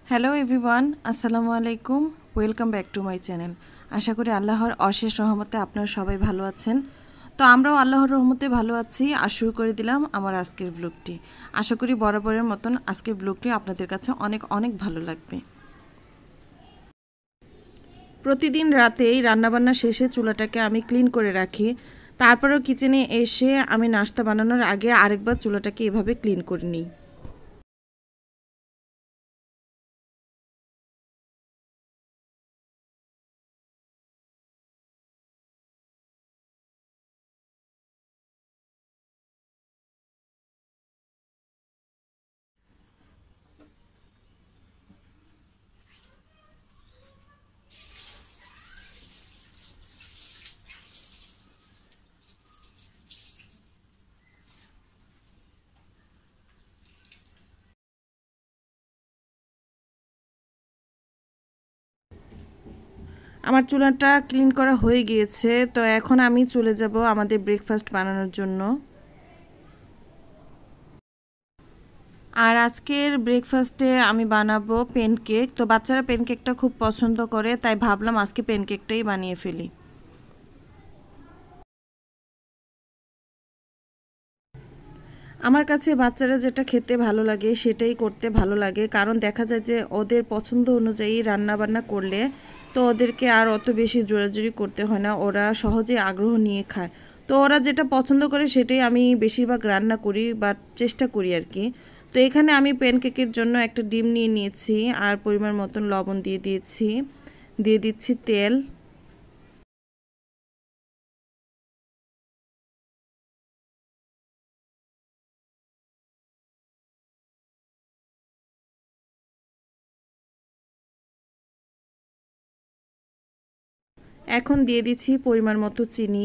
Hello everyone, আসসালামু আলাইকুম। Welcome back to my channel. আশা করি আল্লাহর অশেষ রহমতে আপনারা সবাই ভালো আছেন। তো আমরাও আল্লাহর রহমতে ভালো আছি আর শুরু করে দিলাম আমার আজকের ব্লগটি। আশা করি বরাবরের মতন আজকের ব্লগটি আপনাদের কাছে অনেক অনেক ভালো লাগবে। প্রতিদিন রাতেই রান্নাবান্না শেষে চুলাটাকে আমি ক্লিন করে রাখি। তারপরেও কিচেনে এসে আমি নাস্তা বানানোর আগে আরেকবার চুলাটাকে এভাবে ক্লিন করে নিই। আমার চুলাটা ক্লিন করা হয়ে গিয়েছে। তো এখন আমি চলে যাব আমাদের ব্রেকফাস্ট বানানোর জন্য। আর আজকের ব্রেকফাস্টে আমি বানাবো প্যানকেক। তো বাচ্চারা প্যানকেকটা খুব পছন্দ করে, তাই ভাবলাম আজকে প্যানকেকটাই বানিয়ে ফেলি। আমার কাছে বাচ্চারা যেটা খেতে ভালো লাগে সেটাই করতে ভালো লাগে, কারণ দেখা যায় যে ওদের পছন্দ অনুযায়ী রান্না বান্না করলে তো ওদেরকে আর অত বেশি জোরাজুরি করতে হয় না, ওরা সহজে আগ্রহ নিয়ে খায়। তো ওরা যেটা পছন্দ করে সেটাই আমি বেশিরভাগ রান্না করি বা চেষ্টা করি আর কি। তো এখানে আমি প্যানকেকের জন্য একটা ডিম নিয়ে নিয়েছি আর পরিমাণ মতন লবণ দিয়ে দিয়েছি, দিয়ে দিচ্ছি তেল। এখন দিয়ে দিচ্ছি পরিমাণ মতো চিনি।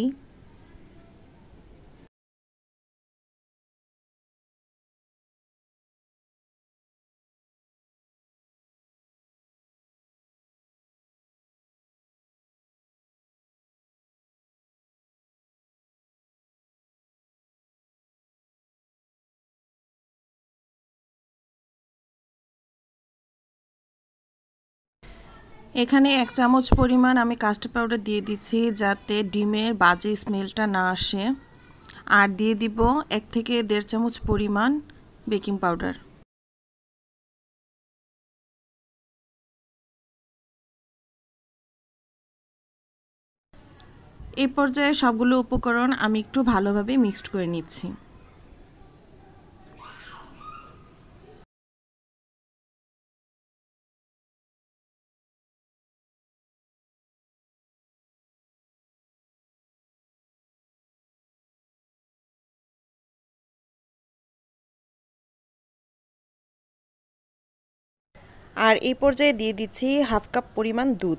এখানে 1 চামচ পরিমাণ আমি কাস্টার্ড পাউডার দিয়ে দিচ্ছি যাতে ডিমের বাজে স্মেলটা না আসে। আর দিয়ে দিব 1 থেকে 1.5 চামচ পরিমাণ বেকিং পাউডার। এই পর্যায়ে সবগুলো উপকরণ আমি একটু ভালোভাবে মিক্সড করে নিচ্ছি। আর এই পর্যায়ে দিয়ে দিচ্ছি 1/2 কাপ পরিমাণ দুধ।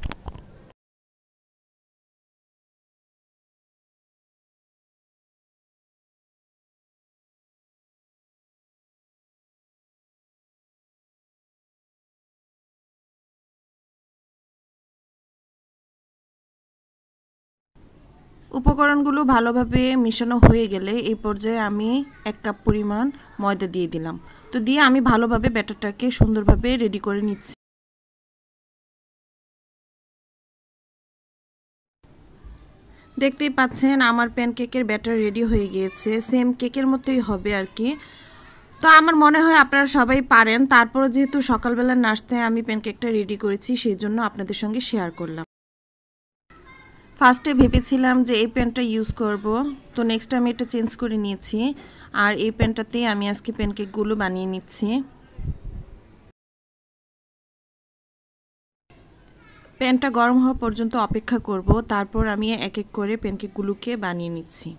উপকরণগুলো ভালোভাবে মিশানো হয়ে গেলে এই পর্যায়ে আমি 1 কাপ পরিমাণ ময়দা দিয়ে দিলাম। তো দিয়ে আমি ভালোভাবে ব্যাটারটাকে সুন্দরভাবে রেডি করে নিচ্ছি। দেখতেই পাচ্ছেন আমার প্যানকেকের ব্যাটার রেডি হয়ে গিয়েছে, সেম কেকের মতোই হবে আর কি। তো আমার মনে হয় আপনারা সবাই পারেন, তারপরও যেহেতু সকালবেলার নাস্তায় আমি প্যানকেকটা রেডি করেছি সেই জন্য আপনাদের সঙ্গে শেয়ার করলাম। ফার্স্টে ভেবেছিলাম যে এই প্যানটা ইউজ করব, তো নেক্সট আমি এটা চেঞ্জ করে নিয়েছি আর এই প্যানটাতেই আমি আজকে প্যানকেকগুলো বানিয়ে নিচ্ছি। প্যানটা গরম হওয়া পর্যন্ত অপেক্ষা করব, তারপর আমি এক এক করে প্যানকেকগুলোকে বানিয়ে নিচ্ছি।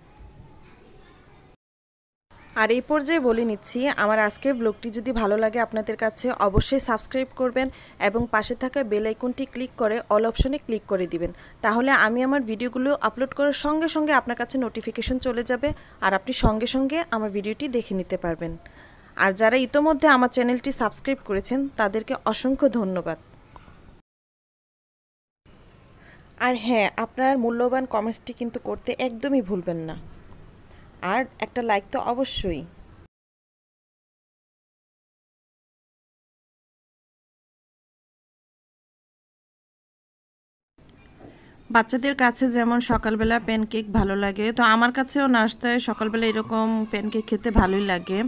আর এই পর্যায়ে বলে নিচ্ছি, আমার আজকের ব্লগটি যদি ভালো লাগে আপনাদের কাছে অবশ্যই সাবস্ক্রাইব করবেন এবং পাশে থাকা বেল আইকনটি ক্লিক করে অল অপশনে ক্লিক করে দিবেন। তাহলে আমি আমার ভিডিওগুলো আপলোড করার সঙ্গে সঙ্গে আপনার কাছে নোটিফিকেশন চলে যাবে আর আপনি সঙ্গে সঙ্গে আমার ভিডিওটি দেখে নিতে পারবেন। আর যারা ইতোমধ্যে আমার চ্যানেলটি সাবস্ক্রাইব করেছেন তাদেরকে অসংখ্য ধন্যবাদ। আর হ্যাঁ, আপনার মূল্যবান কমেন্টসটি কিন্তু করতে একদমই ভুলবেন না। আর একটা লাইক তো অবশ্যই। বাচ্চাদের কাছে যেমন সকালবেলা প্যানকেক ভালো লাগে, তো আমার কাছেও নাস্তায় সকালবেলা এরকম প্যানকেক খেতে ভালোই লাগে।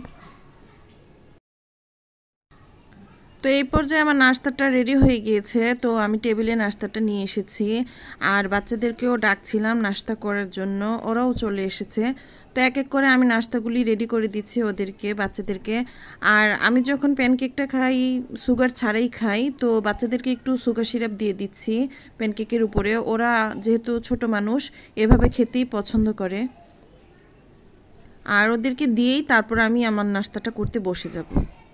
তো এই পর্যায়ে আমার নাস্তাটা রেডি হয়ে গিয়েছে, তো আমি টেবিলে নাস্তাটা নিয়ে এসেছি আর বাচ্চাদেরকেও ডাকছিলাম নাস্তা করার জন্য, ওরাও চলে এসেছে। তো এক এক করে আমি নাস্তাগুলি রেডি করে দিচ্ছি ওদেরকে, বাচ্চাদেরকে। আর আমি যখন প্যানকেকটা খাই সুগার ছাড়াই খাই, তো বাচ্চাদেরকে একটু সুগার সিরাপ দিয়ে দিচ্ছি প্যানকেকের উপরে। ওরা যেহেতু ছোট মানুষ এভাবে খেতেই পছন্দ করে, আর ওদেরকে দিয়েই তারপর আমি আমার নাস্তাটা করতে বসে যাব।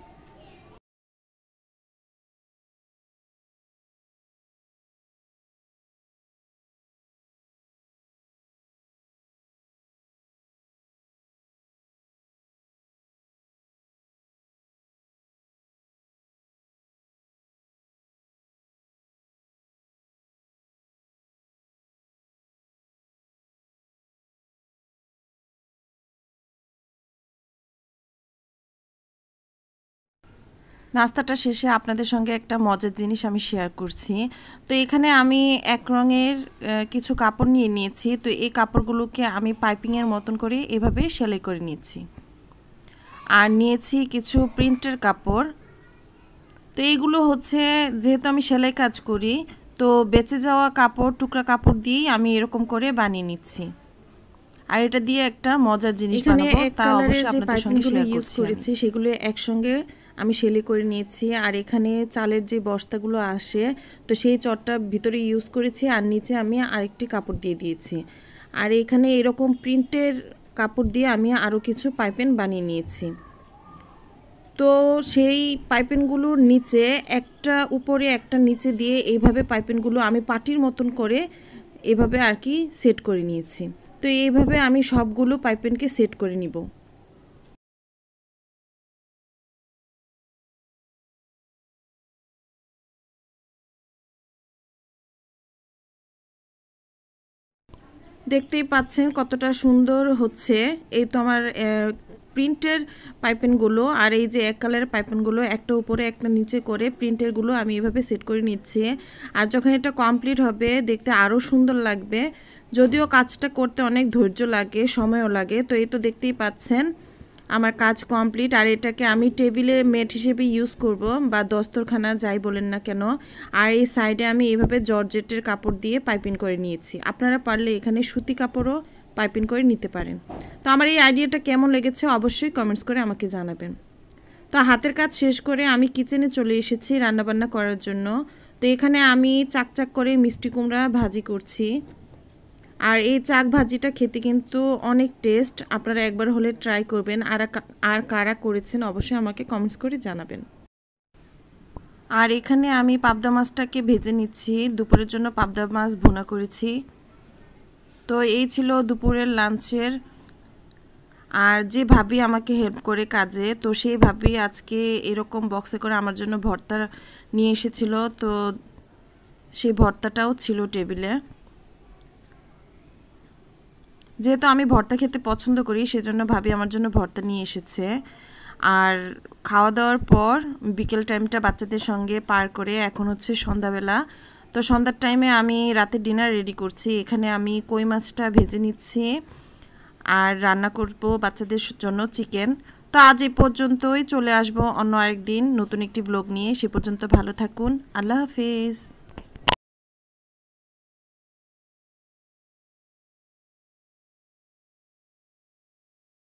নাস্তাটা শেষে আপনাদের সঙ্গে একটা মজার জিনিস আমি শেয়ার করছি। তো এখানে আমি এক রঙের কিছু কাপড় নিয়ে নিয়েছি। তো এই কাপড়গুলোকে আমি পাইপিংয়ের মতন করে এভাবে সেলাই করে নিয়েছি। আর নিয়েছি কিছু প্রিন্টের কাপড়। তো এইগুলো হচ্ছে, যেহেতু আমি সেলাই কাজ করি, তো বেঁচে যাওয়া কাপড়, টুকরা কাপড় দিয়েই আমি এরকম করে বানিয়ে নিচ্ছি। আর এটা দিয়ে একটা মজার জিনিস বানাবো, তা অবশ্যই আপনাদের সঙ্গে শেয়ার করেছি। সেগুলো একসঙ্গে আমি সেলাই করে নিয়েছি। আর এখানে চালের যে বস্তাগুলো আসে, তো সেই চটটা ভিতরে ইউজ করেছি, আর নিচে আমি আরেকটি কাপড় দিয়ে দিয়েছি। আর এখানে এরকম প্রিন্টের কাপড় দিয়ে আমি আরও কিছু পাইপিং বানিয়ে নিয়েছি। তো সেই পাইপিংগুলোর নিচে একটা উপরে একটা নিচে দিয়ে এইভাবে পাইপিংগুলো আমি পাটির মতন করে এভাবে আর কি সেট করে নিয়েছি। তো এইভাবে আমি সবগুলো পাইপিংকে সেট করে নিব। দেখতেই পাচ্ছেন কতটা সুন্দর হচ্ছে। এই তো আমার প্রিন্টের পাইপিংগুলো, আর এই যে এক কালারের পাইপিংগুলো একটা উপরে একটা নিচে করে প্রিন্টেরগুলো আমি এভাবে সেট করে নিচ্ছি। আর যখন এটা কমপ্লিট হবে দেখতে আরও সুন্দর লাগবে, যদিও কাজটা করতে অনেক ধৈর্য লাগে, সময়ও লাগে। তো এই তো দেখতেই পাচ্ছেন আমার কাজ কমপ্লিট। আর এটাকে আমি টেবিলের মেট হিসেবে ইউজ করব, বা দস্তরখানা যাই বলেন না কেন। আর এই সাইডে আমি এইভাবে জর্জেটের কাপড় দিয়ে পাইপিং করে নিয়েছি। আপনারা পারলে এখানে সুতি কাপড়ও পাইপিং করে নিতে পারেন। তো আমার এই আইডিয়াটা কেমন লেগেছে অবশ্যই কমেন্টস করে আমাকে জানাবেন। তো হাতের কাজ শেষ করে আমি কিচেনে চলে এসেছি রান্নাবান্না করার জন্য। তো এখানে আমি চাকচাক করে মিষ্টি কুমড়া ভাজি করছি। আর এই চাক ভাজিটা খেতে কিন্তু অনেক টেস্ট, আপনারা একবার হলে ট্রাই করবেন। আর কারা করেছেন অবশ্যই আমাকে কমেন্টস করে জানাবেন। আর এখানে আমি পাবদা মাছটাকে ভেজে নিচ্ছি, দুপুরের জন্য পাবদা মাছ ভুনা করেছি। তো এই ছিল দুপুরের লাঞ্চের। আর যে ভাবি আমাকে হেল্প করে কাজে, তো সেই ভাবি আজকে এরকম বক্সে করে আমার জন্য ভর্তা নিয়ে এসেছিল। তো সেই ভর্তাটাও ছিল টেবিলে। যেহেতু আমি ভর্তা খেতে পছন্দ করি, সেজন্য ভাবি আমার জন্য ভর্তা নিয়ে এসেছে। আর খাওয়া দাওয়ার পর বিকেল টাইমটা বাচ্চাদের সঙ্গে পার করে এখন হচ্ছে সন্ধ্যাবেলা। তো সন্ধ্যার টাইমে আমি রাতের ডিনার রেডি করছি। এখানে আমি কই মাছটা ভেজে নিচ্ছি আর রান্না করব বাচ্চাদের জন্য চিকেন। তো আজ এই পর্যন্তই, চলে আসবো অন্য আরেকদিন নতুন একটি ব্লগ নিয়ে। সে পর্যন্ত ভালো থাকুন, আল্লাহ হাফেজ।